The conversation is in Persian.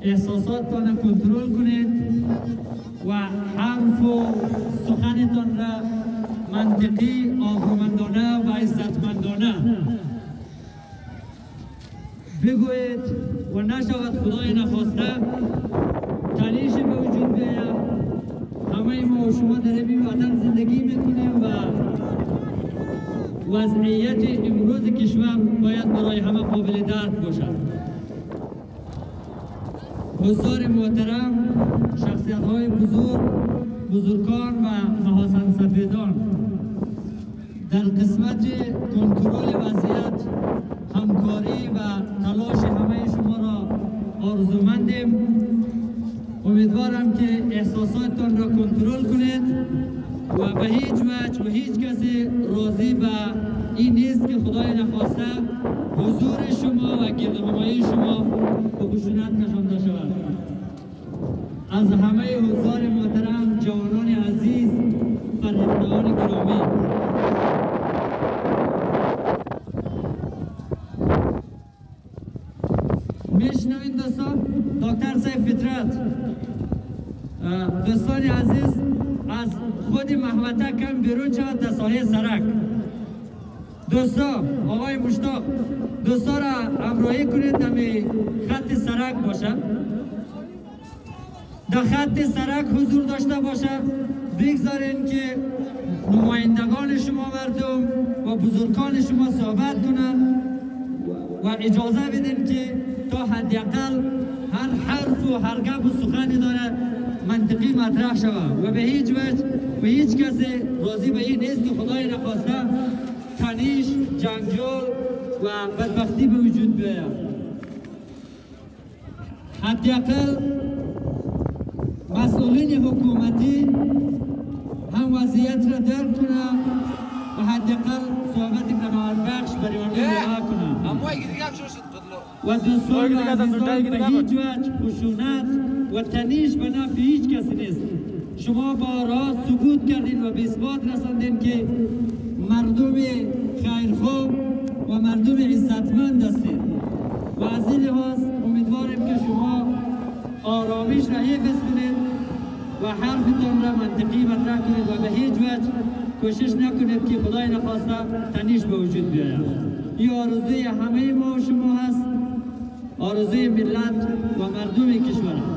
احساساتتان کنترل کنید و حرف و سخنتان را منطقی، آبرومندانه و عزتمندانه بگویید و نشود خدای نخواسته تنیش به وجود بیاید. همه ما و شما در این وطن زندگی میکنیم و وضعیت امروز کشور باید برای همه قابل درک باشد. حضار محترم، شخصیت های بزرگان و محاسن سفیدان، در قسمت کنترل وضعیت همکاری و تلاش همه شما را آرزومندیم. امیدوارم که احساساتتان را کنترل کنید و به هیچ وجه و هیچ کسی راضی به این نیست که خدای نخواسته حضور شما و گردهمایی شما به خشونت کشانده شود. از همه حضار محترم، جوانان عزیز، فرهیختگان گرامی، میشنوید دوستان؟ دکتر سیف فطرت، دوستان عزیز، از خود محوطه کم بیرون شود در ساحه سرک. دوستان، آقای مشتاق، دوستان را همراهی کنید دمی خط سرک باشه، در خط سرک حضور داشته باشه. بگذارین که نمایندگان شما مردم و بزرگان شما صحبت کنند و اجازه بدین که تا حداقل هر حرف و هر گپ و سخنی داره منطقی مطرح شود و به هیچ وجه و هیچ کسی راضی به این نیست که خدای نخواسته تنیش، جنجال و بدبختی به وجود بیاید. حداقل مسئولین حکومتی هم وضعیت را درک کنه و حداقل صحبت قناعت بخش برای آنها دعا کنه. و دوستان و عزیزان، به هیچ وجه خشونت و تنیش به نفع هیچ کسی نیست. شما با راه ثبوت کردین و به اثبات رساندین که مردم خیرخواه و مردم عزتمند هستید و از این لحاظ امیدواریم که شما آرامش را حفظ کنید و حرفتان را منطقی مطرح کنید و به هیچ وجه کوشش نکنید که خدای نخواسته تنیش به وجود بیاید. این آرزوی همه ما و شما هست، آرزوی ملت و مردم کشور.